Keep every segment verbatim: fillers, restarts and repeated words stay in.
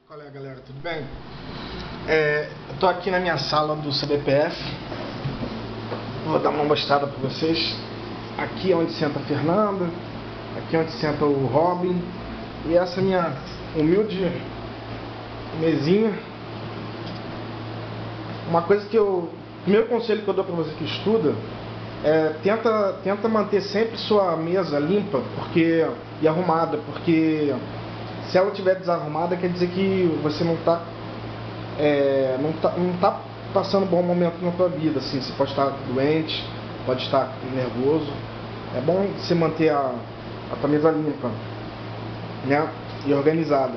Qual é, galera? Tudo bem? É, eu tô aqui na minha sala do C B P F. Vou dar uma mostrada para vocês. Aqui é onde senta a Fernanda, aqui é onde senta o Robin, e essa é minha humilde mesinha. Uma coisa que eu... O primeiro conselho que eu dou para você que estuda é tenta, tenta manter sempre sua mesa limpa porque, e arrumada, porque se ela estiver desarrumada quer dizer que você não está é, não tá, não tá passando um bom momento na tua vida, assim. Você pode estar doente, pode estar nervoso. É bom você manter a, a tua mesa limpa, né, e organizada.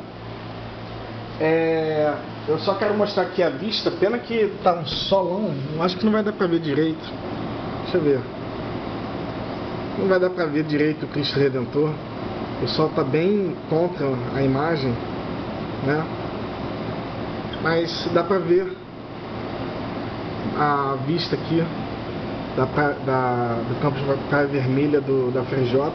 É, eu só quero mostrar aqui a vista. Pena que tá um solão, acho que não vai dar pra ver direito. Deixa eu ver. Não vai dar pra ver direito o Cristo Redentor. O sol tá bem contra a imagem, né? Mas dá pra ver a vista aqui da, da, do campus de Praia Vermelha do, da F R J.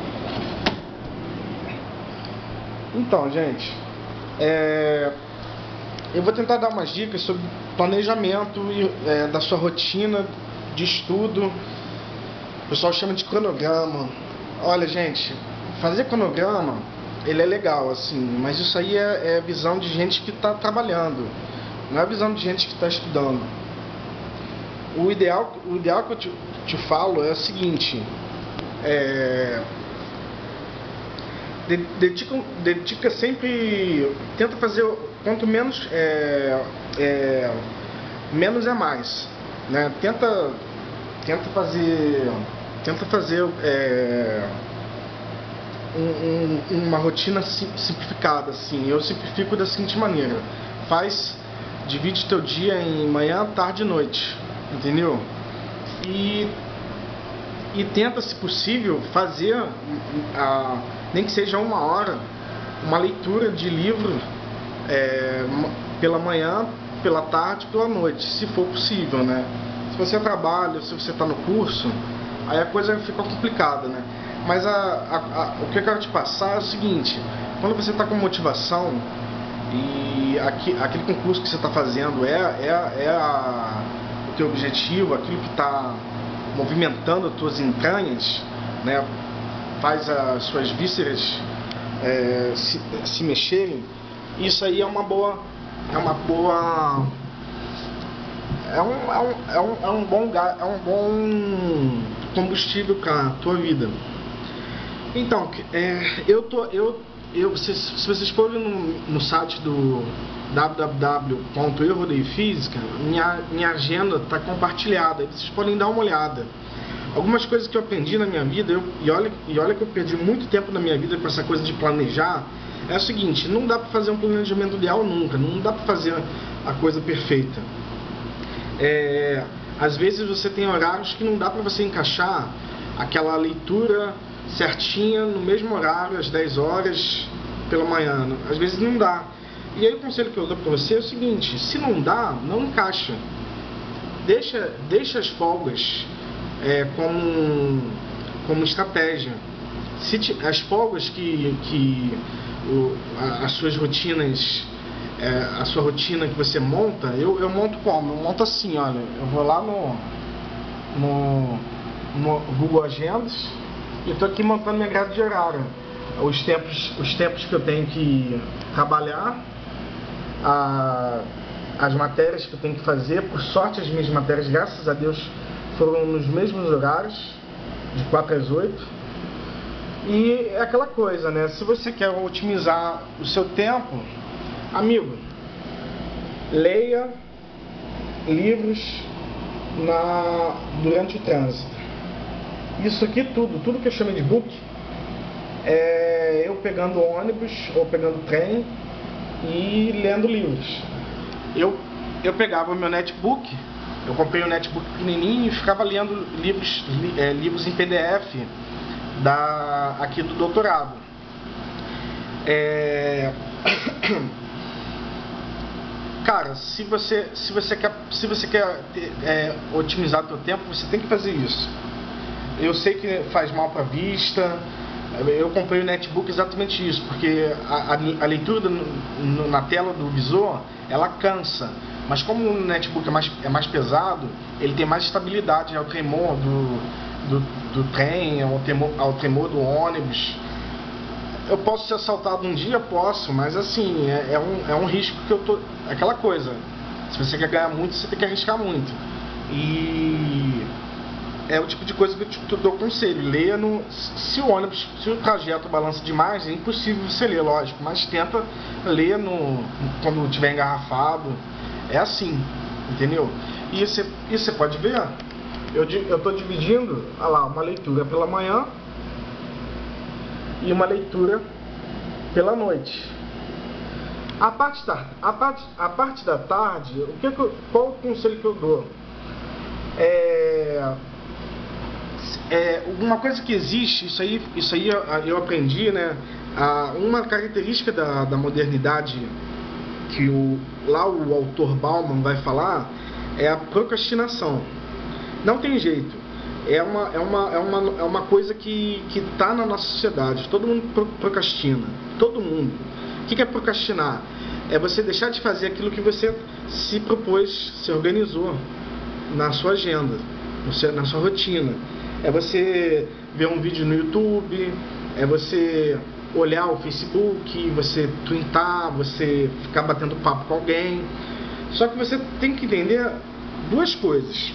Então, gente, é, eu vou tentar dar umas dicas sobre planejamento é, da sua rotina de estudo. O pessoal chama de cronograma. Olha, gente, fazer cronograma, ele é legal, assim, mas isso aí é, é visão de gente que está trabalhando, não é visão de gente que está estudando. O ideal, o ideal que eu te, te falo é o seguinte: é, dedica, dedica sempre, tenta fazer quanto menos é, é, menos é mais, né? Tenta, tenta fazer, tenta fazer é, Um, um, uma rotina simplificada, assim. Eu simplifico da seguinte maneira: faz, divide teu dia em manhã, tarde e noite, entendeu? E, e tenta, se possível, fazer, a, nem que seja uma hora, uma leitura de livro é, pela manhã, pela tarde, pela noite, se for possível, né? Se você trabalha, se você está no curso, aí a coisa fica complicada, né? Mas a, a, a, o que eu quero te passar é o seguinte: quando você está com motivação e aqui, aquele concurso que você está fazendo é, é, é a, o teu objetivo, aquilo que está movimentando as tuas entranhas, né, faz as suas vísceras é, se, se mexerem, isso aí é uma boa, é uma boa, é um, é um, é um, é um bom, é um bom combustível para a tua vida. Então, é, eu tô, eu, eu, se, se vocês forem no, no site do w w w ponto eu rodei física, minha, minha agenda está compartilhada, aí vocês podem dar uma olhada. Algumas coisas que eu aprendi na minha vida, eu, e, olha, e olha que eu perdi muito tempo na minha vida com essa coisa de planejar, é o seguinte: não dá para fazer um planejamento ideal nunca, não dá para fazer a coisa perfeita. É, às vezes você tem horários que não dá para você encaixar aquela leitura certinha no mesmo horário, às dez horas pela manhã. Às vezes não dá. E aí o conselho que eu dou para você é o seguinte: se não dá, não encaixa. Deixa, deixa as folgas é, como, como estratégia. Se te, as folgas que, que o, a, as suas rotinas, é, a sua rotina que você monta, eu, eu monto como? Eu monto assim, olha, eu vou lá no, no, no Google Agendas e estou aqui montando minha grade de horário, os tempos, os tempos que eu tenho que trabalhar, a, as matérias que eu tenho que fazer. Por sorte, as minhas matérias, graças a Deus, foram nos mesmos horários, de quatro às oito. E é aquela coisa, né? Se você quer otimizar o seu tempo, amigo, leia livros na, durante o trânsito. Isso aqui tudo, tudo que eu chamo de book, é eu pegando ônibus ou pegando trem e lendo livros. Eu, eu pegava o meu netbook, eu comprei um netbook pequenininho e ficava lendo livros, li, é, livros em P D F da, aqui do doutorado. É... Cara, se você, se você quer, se você quer é, otimizar o seu tempo, você tem que fazer isso. Eu sei que faz mal para a vista, Eu comprei o netbook exatamente isso, porque a, a, a leitura do, no, na tela do visor, ela cansa. Mas como o netbook é mais, é mais pesado, ele tem mais estabilidade ao tremor do, do, do trem, ao tremor, ao tremor do ônibus. Eu posso ser assaltado um dia? Posso, mas assim, é, é, um, é um risco que eu tô... Aquela coisa, se você quer ganhar muito, você tem que arriscar muito. E é o tipo de coisa que eu te, te dou conselho. Leia no... Se o ônibus, se o trajeto balança demais, é impossível você ler, lógico. Mas tenta ler no, quando estiver engarrafado. É assim, entendeu? E você, e você pode ver, eu estou dividindo, olha lá, uma leitura pela manhã e uma leitura pela noite. A parte da, a parte, a parte da tarde, o que que eu, qual o conselho que eu dou? É, é, uma coisa que existe, isso aí, isso aí eu aprendi, né? Uma característica da, da modernidade que o, lá o autor Bauman vai falar é a procrastinação. Não tem jeito. É uma, é uma, é uma, é uma coisa que está na nossa sociedade. Todo mundo procrastina. Todo mundo. O que é procrastinar? É você deixar de fazer aquilo que você se propôs, se organizou na sua agenda, na sua rotina. É você ver um vídeo no YouTube, é você olhar o Facebook, você twittar, você ficar batendo papo com alguém. Só que você tem que entender duas coisas.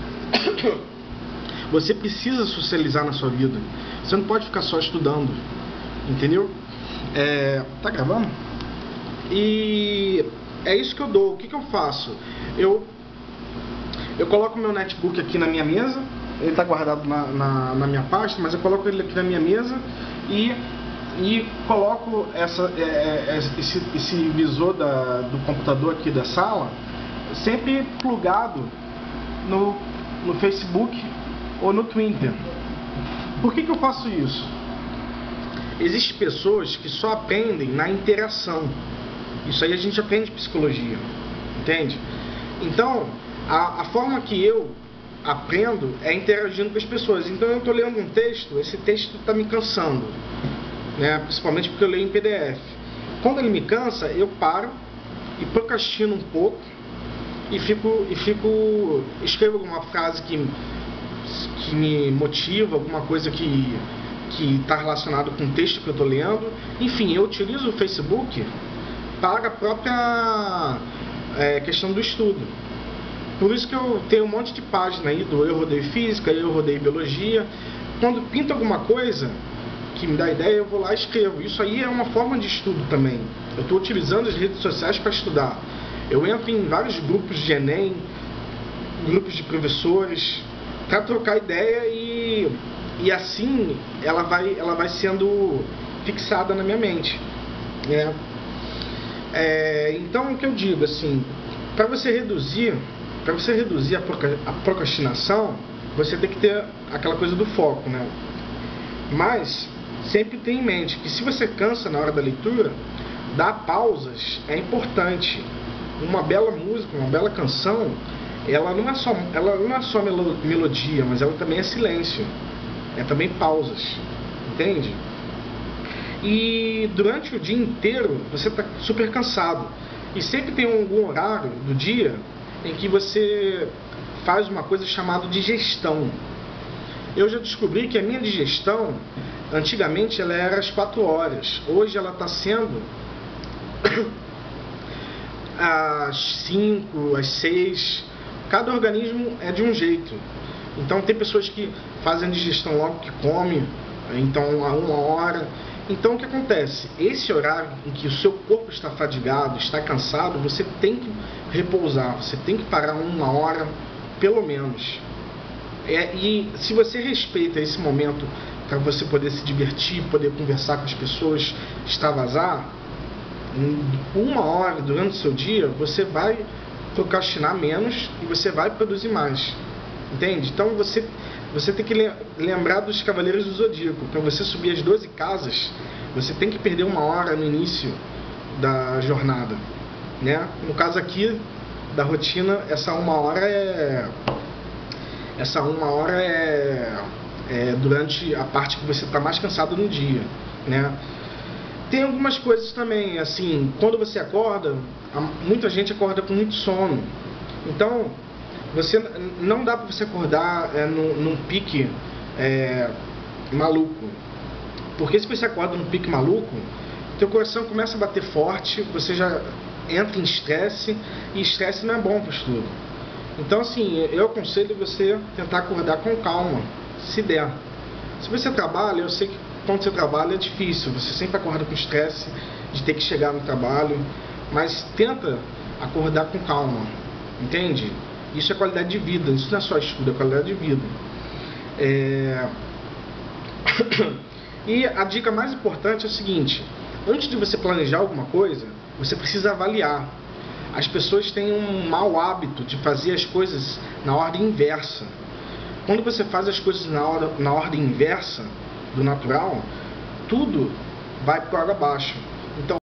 Você precisa socializar na sua vida. Você não pode ficar só estudando, entendeu? É, tá gravando? E é isso que eu dou. O que que eu faço? Eu, eu coloco meu netbook aqui na minha mesa. Ele está guardado na, na, na minha pasta, mas eu coloco ele aqui na minha mesa e e coloco essa, é, esse, esse visor da, do computador aqui da sala sempre plugado no, no Facebook ou no Twitter. Por que que eu faço isso? Existem pessoas que só aprendem na interação. Isso aí a gente aprende psicologia, entende? Então, a, a forma que eu aprendo é interagindo com as pessoas. Então eu estou lendo um texto, esse texto está me cansando, né? Principalmente porque eu leio em P D F. Quando ele me cansa, eu paro e procrastino um pouco e fico, e fico escrevo alguma frase que, que me motiva, alguma coisa que que está relacionado com o texto que eu estou lendo. Enfim, eu utilizo o Facebook para a própria é, questão do estudo. Por isso que eu tenho um monte de página aí do Eu Rodei Física, Eu Rodei Biologia. Quando pinta alguma coisa que me dá ideia, eu vou lá e escrevo. Isso aí é uma forma de estudo também. Eu estou utilizando as redes sociais para estudar. Eu entro em vários grupos de Enem, grupos de professores, para trocar ideia e, e assim ela vai, ela vai sendo fixada na minha mente, né? É, então o que eu digo assim, para você reduzir, para você reduzir a procrastinação, você tem que ter aquela coisa do foco, né? Mas sempre tenha em mente que se você cansa na hora da leitura, dar pausas é importante. Uma bela música, uma bela canção, ela não é só, ela não é só melodia, mas ela também é silêncio, é também pausas, entende? E durante o dia inteiro você está super cansado e sempre tem algum horário do dia em que você faz uma coisa chamada digestão. Eu já descobri que a minha digestão, antigamente ela era às quatro horas, hoje ela está sendo às cinco, às seis. Cada organismo é de um jeito. Então tem pessoas que fazem a digestão logo que come, então a uma hora. Então o que acontece? Esse horário em que o seu corpo está fadigado, está cansado, você tem que repousar, você tem que parar uma hora pelo menos. É, e se você respeita esse momento para você poder se divertir, poder conversar com as pessoas, extravasar, uma hora durante o seu dia, você vai procrastinar menos e você vai produzir mais. Entende? Então você, você tem que lembrar dos Cavaleiros do Zodíaco. Para você subir as doze casas, você tem que perder uma hora no início da jornada, né? No caso aqui da rotina, essa uma hora é essa uma hora é é, durante a parte que você está mais cansado no dia, né? Tem algumas coisas também, assim, quando você acorda, muita gente acorda com muito sono. Então, você não dá para você acordar é, num, num pique é, maluco. Porque se você acorda num pique maluco, teu coração começa a bater forte, você já entra em estresse, e estresse não é bom para o estudo. Então, assim, eu aconselho você tentar acordar com calma, se der. Se você trabalha, eu sei que quando você trabalha é difícil, você sempre acorda com estresse de ter que chegar no trabalho, mas tenta acordar com calma, entende? Isso é qualidade de vida, isso não é só estudo, é qualidade de vida. É... E a dica mais importante é o seguinte: antes de você planejar alguma coisa, você precisa avaliar. As pessoas têm um mau hábito de fazer as coisas na ordem inversa. Quando você faz as coisas na, hora, na ordem inversa do natural, tudo vai por água abaixo. Então,